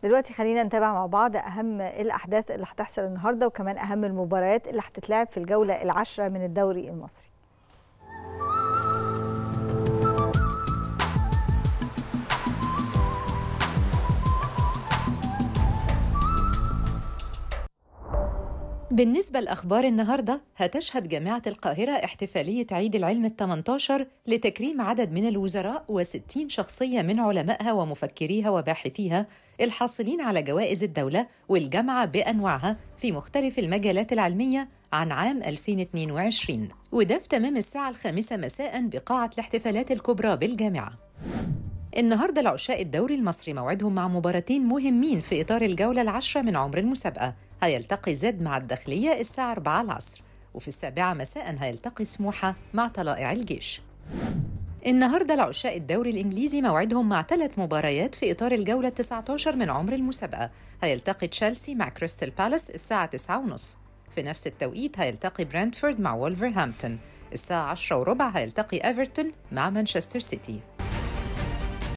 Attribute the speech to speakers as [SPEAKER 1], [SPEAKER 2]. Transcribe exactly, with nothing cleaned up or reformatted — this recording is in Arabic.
[SPEAKER 1] دلوقتي خلينا نتابع مع بعض أهم الأحداث اللي هتحصل النهاردة وكمان أهم المباريات اللي هتتلعب في الجولة العاشرة من الدوري المصري.
[SPEAKER 2] بالنسبة لأخبار النهاردة، هتشهد جامعة القاهرة احتفالية عيد العلم الثامن عشر لتكريم عدد من الوزراء وستين شخصية من علمائها ومفكريها وباحثيها الحاصلين على جوائز الدولة والجامعة بأنواعها في مختلف المجالات العلمية عن عام ألفين واثنين وعشرين، وده في تمام الساعة الخامسة مساء بقاعة الاحتفالات الكبرى بالجامعة. النهاردة العشاق الدوري المصري موعدهم مع مباراتين مهمين في إطار الجولة العاشرة من عمر المسابقة. هيلتقي زد مع الداخلية الساعة أربعة العصر، وفي السابعة مساء هيلتقي سموحة مع طلائع الجيش. النهاردة العشاق الدوري الإنجليزي موعدهم مع ثلاث مباريات في إطار الجولة التاسعة عشر من عمر المسابقة. هيلتقي تشيلسي مع كريستال بالاس الساعة تسعة وثلاثين، في نفس التوقيت هيلتقي برنتفورد مع وولفرهامبتون الساعة عشرة وربع، هيلتقي إيفرتون مع مانشستر سيتي.